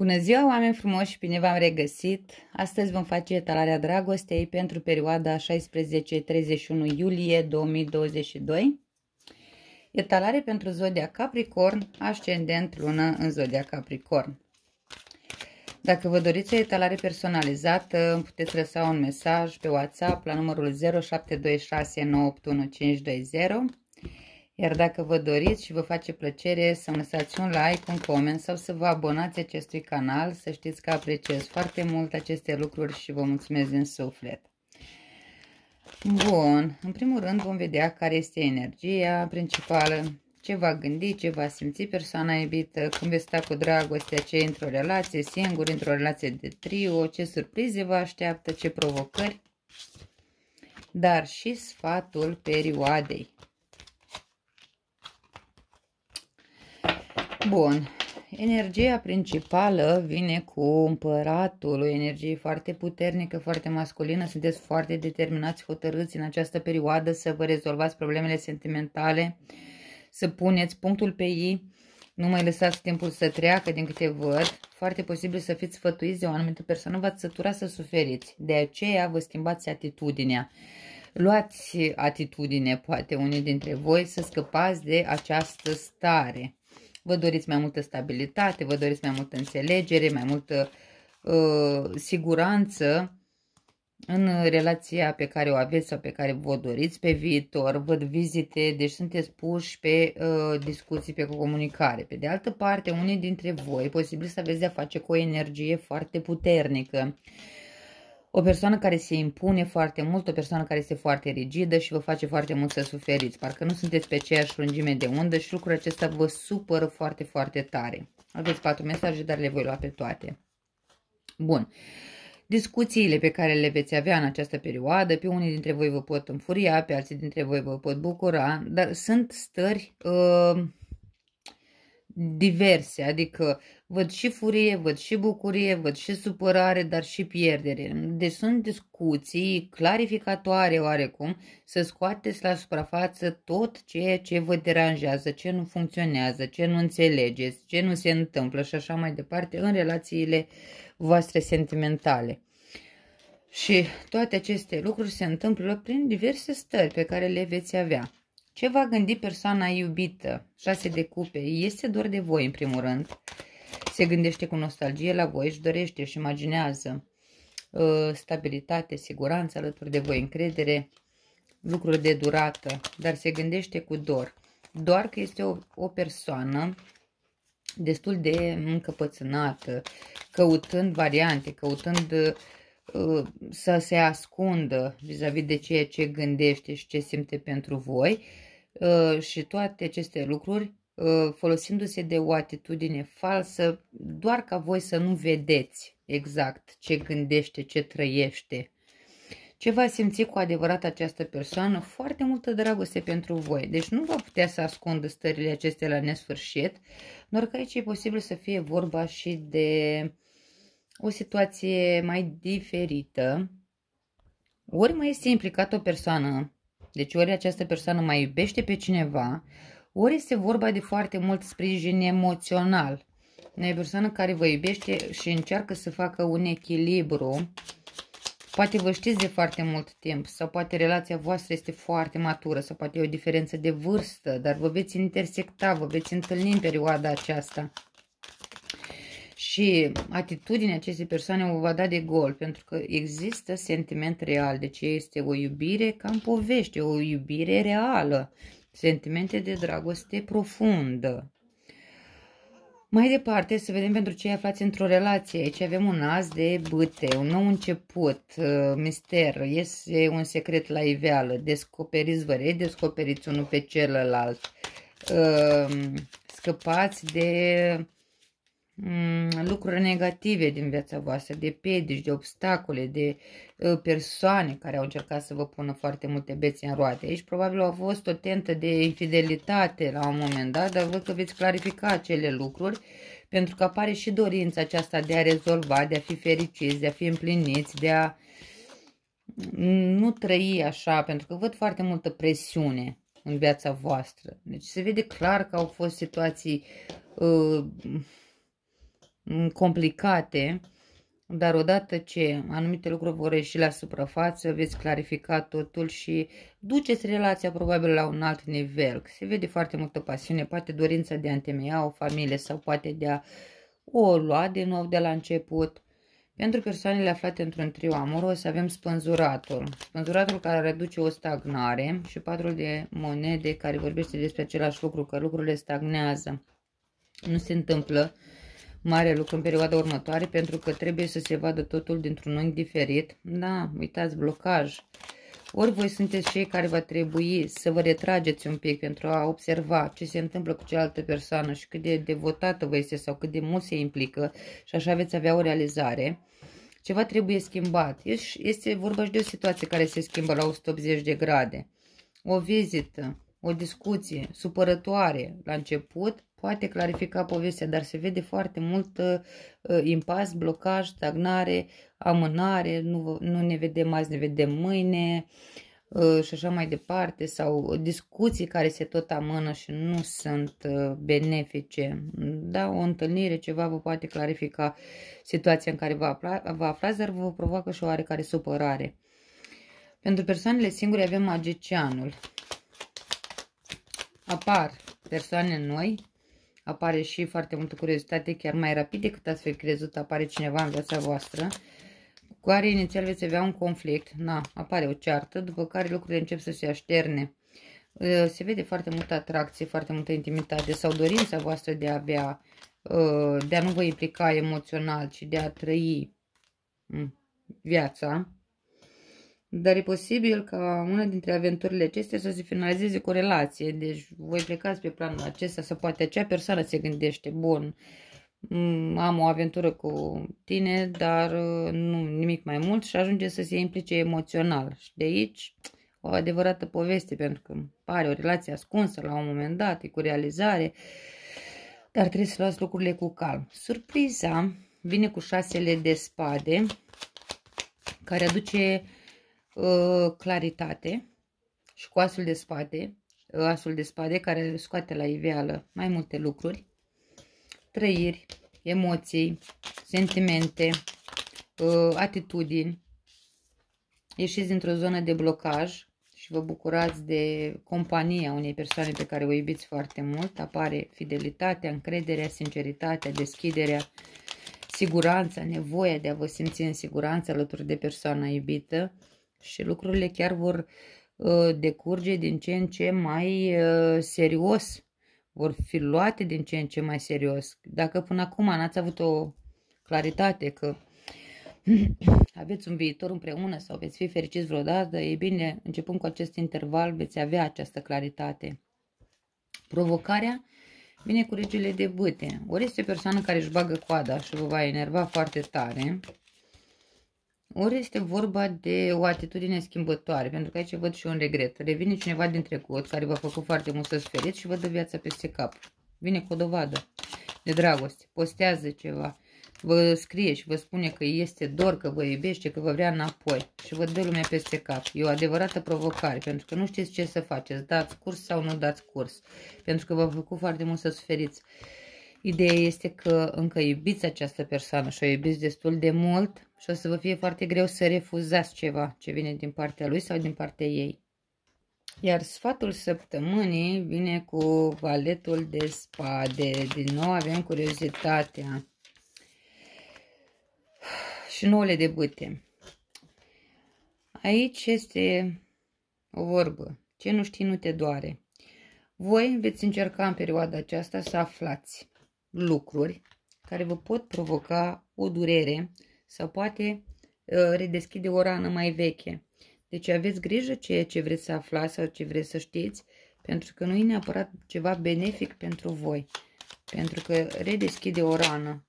Bună ziua, oameni frumoși, bine v-am regăsit! Astăzi vom face etalarea dragostei pentru perioada 16-31 iulie 2022. Etalare pentru zodia Capricorn, ascendent lună în zodia Capricorn. Dacă vă doriți o etalare personalizată, îmi puteți lăsa un mesaj pe WhatsApp la numărul 0726981520. Iar dacă vă doriți și vă face plăcere să-mi lăsați un like, un coment sau să vă abonați acestui canal, să știți că apreciez foarte mult aceste lucruri și vă mulțumesc din suflet. Bun, în primul rând vom vedea care este energia principală, ce va gândi, ce va simți persoana iubită, cum veți sta cu dragostea, ce e într-o relație singură, într-o relație de trio, ce surprize vă așteaptă, ce provocări, dar și sfatul perioadei. Bun, energia principală vine cu împăratul, o energie foarte puternică, foarte masculină, sunteți foarte determinați, hotărâți în această perioadă să vă rezolvați problemele sentimentale, să puneți punctul pe i, nu mai lăsați timpul să treacă din câte văd, foarte posibil să fiți sfătuiți de o anumită persoană, v-ați sătura să suferiți, de aceea vă schimbați atitudinea. Luați atitudine, poate unii dintre voi, să scăpați de această stare. Vă doriți mai multă stabilitate, vă doriți mai multă înțelegere, mai multă siguranță în relația pe care o aveți sau pe care vă doriți pe viitor. Văd vizite, deci sunteți puși pe discuții, pe comunicare. Pe de altă parte, unii dintre voi, posibil să aveți de-a face cu o energie foarte puternică. O persoană care se impune foarte mult, o persoană care este foarte rigidă și vă face foarte mult să suferiți. Parcă nu sunteți pe aceeași lungime de undă și lucrul acesta vă supără foarte, foarte tare. Aveți 4 mesaje, dar le voi lua pe toate. Bun. Discuțiile pe care le veți avea în această perioadă, pe unii dintre voi vă pot înfuria, pe alții dintre voi vă pot bucura, dar sunt stări diverse, adică văd și furie, văd și bucurie, văd și supărare, dar și pierdere. Deci sunt discuții clarificatoare oarecum, să scoateți la suprafață tot ceea ce vă deranjează, ce nu funcționează, ce nu înțelegeți, ce nu se întâmplă și așa mai departe în relațiile voastre sentimentale. Și toate aceste lucruri se întâmplă prin diverse stări pe care le veți avea. Ce va gândi persoana iubită? 6 de cupe. Este doar de voi, în primul rând. Se gândește cu nostalgie la voi, își dorește, își imaginează stabilitate, siguranță alături de voi, încredere, lucruri de durată, dar se gândește cu dor. Doar că este o persoană destul de încăpățânată, căutând variante, căutând să se ascundă vis-a-vis de ceea ce gândește și ce simte pentru voi și toate aceste lucruri folosindu-se de o atitudine falsă, doar ca voi să nu vedeți exact ce gândește, ce trăiește. Ce va simți cu adevărat această persoană? Foarte multă dragoste pentru voi. Deci nu va putea să ascundă stările acestea la nesfârșit, doar că aici e posibil să fie vorba și de o situație mai diferită. Ori mai este implicată o persoană, deci ori această persoană mai iubește pe cineva, ori este vorba de foarte mult sprijin emoțional. E o persoană care vă iubește și încearcă să facă un echilibru. Poate vă știți de foarte mult timp sau poate relația voastră este foarte matură sau poate e o diferență de vârstă, dar vă veți intersecta, vă veți întâlni în perioada aceasta. Și atitudinea acestei persoane o va da de gol, pentru că există sentiment real, deci este o iubire ca în povește, o iubire reală, sentimente de dragoste profundă. Mai departe, să vedem pentru cei aflați într-o relație. Aici avem un as de bâte, un nou început, mister, iese un secret la iveală, descoperiți, vă redescoperiți unul pe celălalt, scăpați de lucruri negative din viața voastră, de piedici, de obstacole, de persoane care au încercat să vă pună foarte multe bețe în roate. Aici probabil a fost o tentă de infidelitate la un moment dat, dar văd că veți clarifica acele lucruri, pentru că apare și dorința aceasta de a rezolva, de a fi fericiți, de a fi împliniți, de a nu trăi așa, pentru că văd foarte multă presiune în viața voastră. Deci se vede clar că au fost situații complicate, dar odată ce anumite lucruri vor ieși la suprafață, veți clarifica totul și duceți relația probabil la un alt nivel. Se vede foarte multă pasiune, poate dorința de a întemeia o familie sau poate de a o lua de nou de la început. Pentru persoanele aflate într-un trio amoros avem spânzuratul. Spânzuratul care reduce o stagnare și patrul de monede care vorbește despre același lucru, că lucrurile stagnează. Nu se întâmplă mare lucru în perioada următoare pentru că trebuie să se vadă totul dintr-un unghi diferit. Da, uitați, blocaj. Ori voi sunteți cei care va trebui să vă retrageți un pic pentru a observa ce se întâmplă cu cealaltă persoană și cât de devotată vă este sau cât de mult se implică și așa veți avea o realizare. Ceva trebuie schimbat. Este vorba și de o situație care se schimbă la 180 de grade. O vizită, o discuție supărătoare la început poate clarifica povestea, dar se vede foarte mult impas, blocaj, stagnare, amânare, nu ne vedem azi, ne vedem mâine și așa mai departe, sau discuții care se tot amână și nu sunt benefice. Da, o întâlnire, ceva vă poate clarifica situația în care vă aflați, dar vă provoacă și o oarecare supărare. Pentru persoanele singure avem magicianul. Apar persoane noi, apare și foarte multă curiozitate, chiar mai rapid decât ați fi crezut, apare cineva în viața voastră, cu care inițial veți avea un conflict, apare o ceartă, după care lucrurile încep să se așterne. Se vede foarte multă atracție, foarte multă intimitate sau dorința voastră de a avea, de a nu vă implica emoțional, ci de a trăi viața. Dar e posibil ca una dintre aventurile acestea să se finalizeze cu o relație. Deci voi plecați pe planul acesta sau poate acea persoană se gândește, bun, am o aventură cu tine, dar nu nimic mai mult și ajunge să se implice emoțional. Și de aici o adevărată poveste, pentru că pare o relație ascunsă la un moment dat, e cu realizare, dar trebuie să luați lucrurile cu calm. Surpriza vine cu 6 de spade, care aduce claritate, și cu asul de spade care scoate la iveală mai multe lucruri, trăiri, emoții, sentimente, atitudini. Ieșiți dintr-o zonă de blocaj și vă bucurați de compania unei persoane pe care o iubiți foarte mult. Apare fidelitatea, încrederea, sinceritatea, deschiderea, siguranța, nevoia de a vă simți în siguranță alături de persoana iubită. Și lucrurile chiar vor decurge din ce în ce mai serios. Vor fi luate din ce în ce mai serios. Dacă până acum n-ați avut o claritate că aveți un viitor împreună sau veți fi fericiți vreodată, e bine, începând cu acest interval, veți avea această claritate. Provocarea vine cu regele de bâte. Ori este o persoană care își bagă coada și vă va enerva foarte tare, ori este vorba de o atitudine schimbătoare, pentru că aici văd și un regret. Revine cineva din trecut care v-a făcut foarte mult să suferiți și vă dă viața peste cap. Vine cu o dovadă de dragoste, postează ceva, vă scrie și vă spune că este dor, că vă iubește, că vă vrea înapoi și vă dă lumea peste cap. E o adevărată provocare, pentru că nu știți ce să faceți, dați curs sau nu dați curs, pentru că v-a făcut foarte mult să suferiți. Ideea este că încă iubiți această persoană și o iubiți destul de mult și o să vă fie foarte greu să refuzați ceva ce vine din partea lui sau din partea ei. Iar sfatul săptămânii vine cu valetul de spade. Din nou avem curiozitatea și 9 de bâte. Aici este o vorbă. Ce nu știi nu te doare. Voi veți încerca în perioada aceasta să aflați lucruri care vă pot provoca o durere sau poate redeschide o rană mai veche. Deci aveți grijă ceea ce vreți să aflați sau ce vreți să știți, pentru că nu e neapărat ceva benefic pentru voi, pentru că redeschide o rană.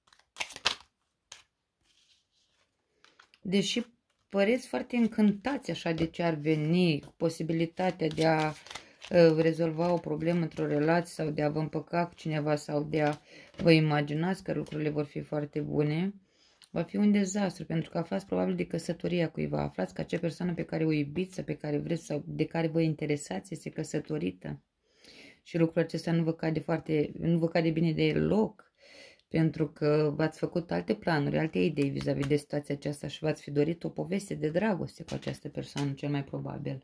Deși păreți foarte încântați așa de ce ar veni, cu posibilitatea de a rezolva o problemă într-o relație sau de a vă împăca cu cineva sau de a vă imaginați că lucrurile vor fi foarte bune, va fi un dezastru, pentru că aflați probabil de căsătoria cuiva. Aflați că acea persoană pe care o iubiți sau pe care vreți sau de care vă interesați este căsătorită. Și lucrul acesta nu vă cade bine deloc. pentru că v-ați făcut alte planuri, alte idei vis-a-vis de situația aceasta și v-ați fi dorit o poveste de dragoste cu această persoană, cel mai probabil.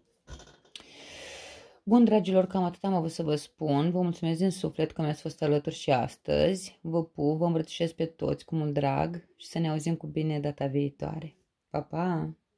Bun, dragilor, cam atât am avut să vă spun. Vă mulțumesc din suflet că mi-ați fost alături și astăzi. Vă pup, vă îmbrățișez pe toți cu mult drag și să ne auzim cu bine data viitoare. Pa, pa!